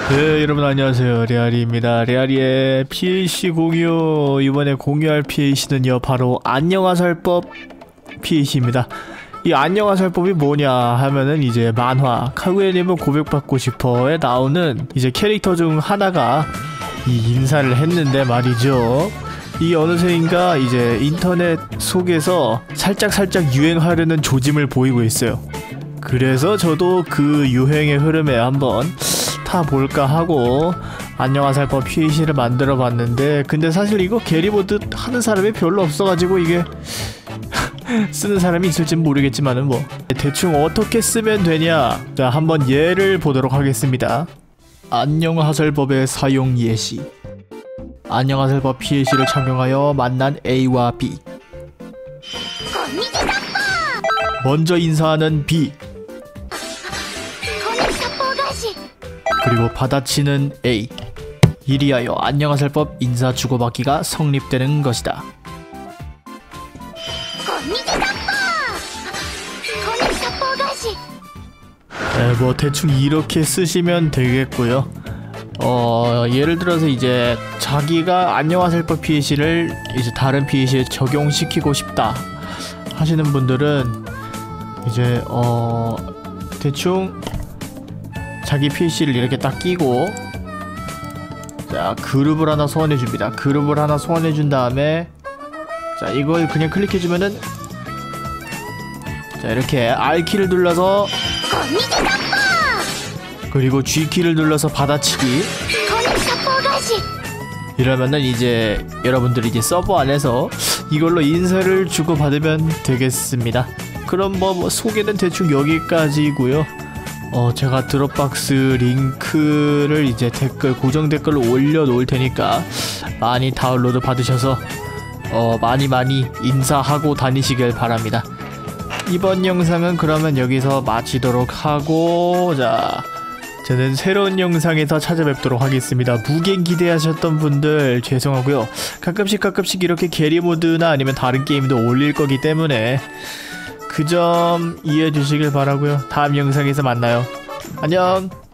네, 여러분 안녕하세요. 레아리입니다. 레아리의 PAC 공유. 이번에 공유할 PAC는요 바로 안녕화살법 PAC입니다. 이 안녕화살법이 뭐냐 하면은 이제 만화 카구야님은 고백받고 싶어에 나오는 이제 캐릭터 중 하나가 이 인사를 했는데 말이죠. 이 어느새인가 이제 인터넷 속에서 살짝 유행하려는 조짐을 보이고 있어요. 그래서 저도 그 유행의 흐름에 한번 타볼까 하고 안녕화살법 PAC를 만들어 봤는데, 근데 사실 이거 게리모드 하는 사람이 별로 없어가지고 이게 쓰는 사람이 있을진 모르겠지만은 뭐 대충 어떻게 쓰면 되냐, 자 한번 예를 보도록 하겠습니다. 안녕화살법의 사용 예시. 안녕화살법 PAC를 착용하여 만난 A와 B. 먼저 인사하는 B, 그리고 받아치는 A. 이리하여 안녕화살법 인사 주고받기가 성립되는 것이다. 네, 뭐 대충 이렇게 쓰시면 되겠고요. 예를 들어서 이제 자기가 안녕화살법 PAC를 이제 다른 PAC에 적용시키고 싶다 하시는 분들은 이제 대충 자기 PAC를 이렇게 딱 끼고, 자 그룹을 하나 소환해줍니다. 그룹을 하나 소환해준 다음에 자 이걸 그냥 클릭해주면은 자 이렇게 R키를 눌러서, 그리고 G키를 눌러서 받아치기, 이러면은 이제 여러분들이 이제 서버 안에서 이걸로 인사를 주고받으면 되겠습니다. 그럼 뭐 소개는 대충 여기까지고요. 제가 드롭박스 링크를 이제 고정 댓글로 올려놓을 테니까 많이 다운로드 받으셔서 많이 인사하고 다니시길 바랍니다. 이번 영상은 그러면 여기서 마치도록 하고, 자 저는 새로운 영상에서 찾아뵙도록 하겠습니다. 무갱 기대하셨던 분들 죄송하고요. 가끔씩 이렇게 게리모드나 아니면 다른 게임도 올릴 거기 때문에 그 점 이해해 주시길 바라고요. 다음 영상에서 만나요. 안녕.